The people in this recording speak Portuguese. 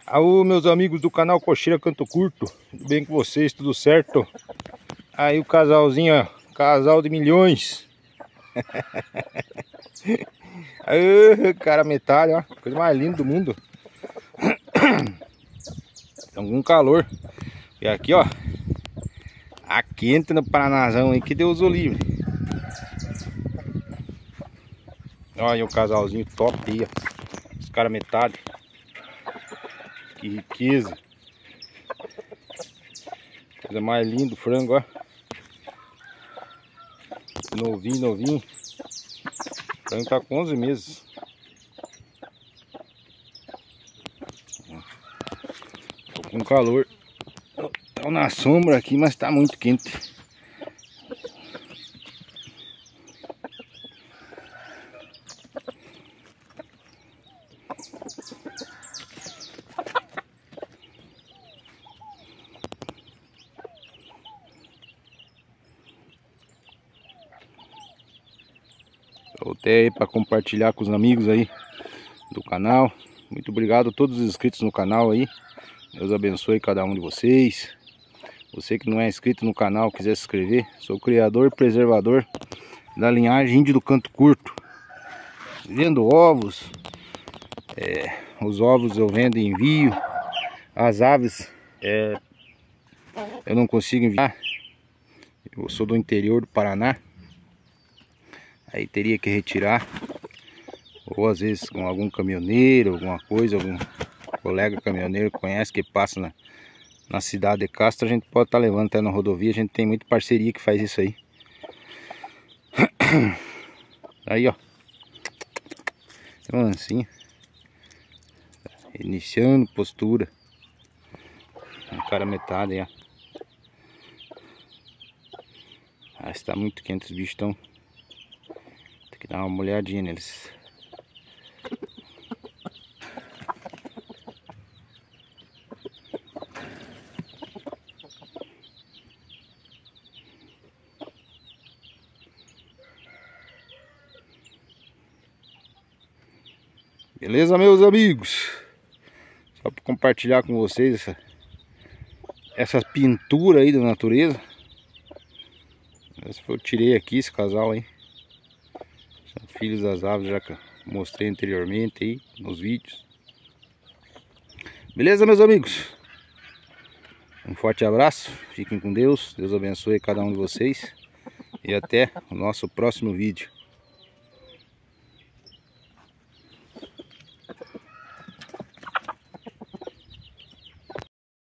Alô, meus amigos do canal Cocheira Canto Curto, tudo bem com vocês? Tudo certo? Aí o casalzinho, ó, casal de milhões. Aí, cara, metade, ó, coisa mais linda do mundo. Tá com calor. E aqui, ó, a quente no Paranazão aí, que Deus o livre. Olha o casalzinho top aí, ó. Os caras metade. Que riqueza. Coisa mais linda o frango, ó. Novinho, novinho. O frango tá com 11 meses. Tô com calor. Tô na sombra aqui, mas tá muito quente. Voltei aí para compartilhar com os amigos aí do canal. Muito obrigado a todos os inscritos no canal aí. Deus abençoe cada um de vocês. Você que não é inscrito no canal, quiser se inscrever, sou o criador e preservador da linhagem Índio do Canto Curto. Vendo ovos, os ovos eu vendo e envio. As aves eu não consigo enviar. Eu sou do interior do Paraná. Aí teria que retirar, ou às vezes com algum caminhoneiro, alguma coisa, algum colega caminhoneiro que conhece, que passa na cidade de Castro, a gente pode estar levando até na rodovia. A gente tem muita parceria que faz isso aí. Aí, ó, mansinho, iniciando postura. Um cara metade aí, ó. Ah, está muito quente, os bichos estão. Tem que dar uma olhadinha neles. Beleza, meus amigos? Só para compartilhar com vocês essa pintura aí da natureza. Essa foi, eu tirei aqui esse casal aí. São filhos das aves, já que eu mostrei anteriormente aí nos vídeos. Beleza, meus amigos? Um forte abraço, fiquem com Deus. Deus abençoe cada um de vocês. E até o nosso próximo vídeo.